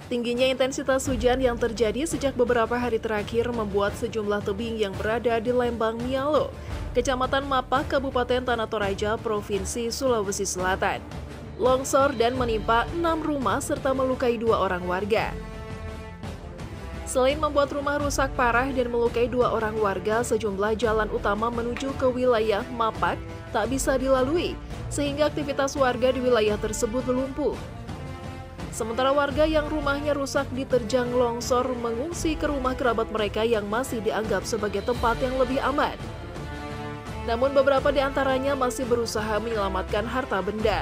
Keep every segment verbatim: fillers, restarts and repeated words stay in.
Tingginya intensitas hujan yang terjadi sejak beberapa hari terakhir membuat sejumlah tebing yang berada di Lembang Mialo, Kecamatan Mapak, Kabupaten Tanah Toraja, Provinsi Sulawesi Selatan, longsor dan menimpa enam rumah serta melukai dua orang warga. Selain membuat rumah rusak parah dan melukai dua orang warga, sejumlah jalan utama menuju ke wilayah Mapak tak bisa dilalui, sehingga aktivitas warga di wilayah tersebut lumpuh. Sementara warga yang rumahnya rusak diterjang longsor mengungsi ke rumah kerabat mereka yang masih dianggap sebagai tempat yang lebih aman. Namun beberapa di antaranya masih berusaha menyelamatkan harta benda.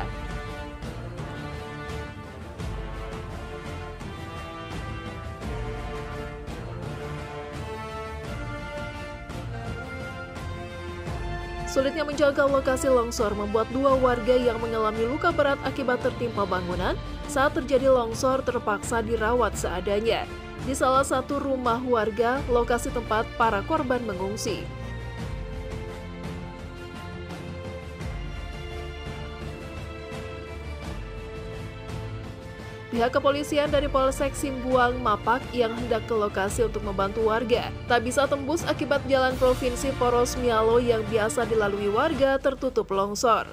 Sulitnya menjaga lokasi longsor membuat dua warga yang mengalami luka berat akibat tertimpa bangunan saat terjadi longsor terpaksa dirawat seadanya di salah satu rumah warga, lokasi tempat para korban mengungsi. Pihak kepolisian dari Polsek Simbuang Mapak yang hendak ke lokasi untuk membantu warga tak bisa tembus akibat jalan provinsi Poros Mialo yang biasa dilalui warga tertutup longsor.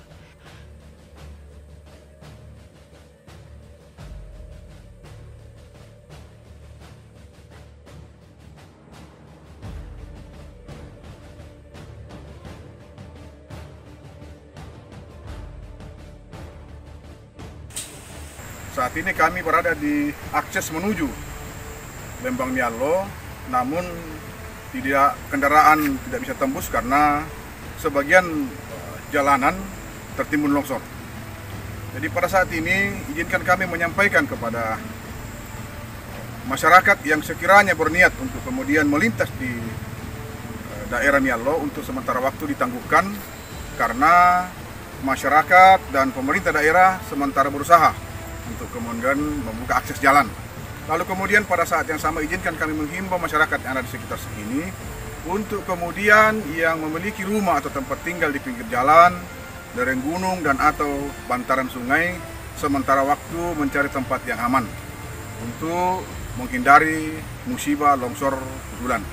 Saat ini kami berada di akses menuju Lembang Mialo, namun tidak kendaraan tidak bisa tembus karena sebagian jalanan tertimbun longsor. Jadi pada saat ini izinkan kami menyampaikan kepada masyarakat yang sekiranya berniat untuk kemudian melintas di daerah Mialo untuk sementara waktu ditangguhkan karena masyarakat dan pemerintah daerah sementara berusaha untuk kemudian membuka akses jalan. Lalu kemudian pada saat yang sama izinkan kami menghimbau masyarakat yang ada di sekitar sini untuk kemudian yang memiliki rumah atau tempat tinggal di pinggir jalan, lereng gunung dan atau bantaran sungai sementara waktu mencari tempat yang aman untuk menghindari musibah longsor susulan.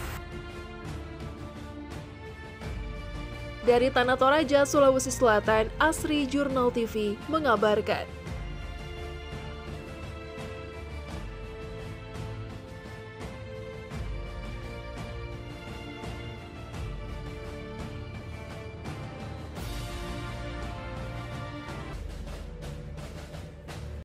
Dari Tanah Toraja, Sulawesi Selatan, Asri Jurnal T V mengabarkan.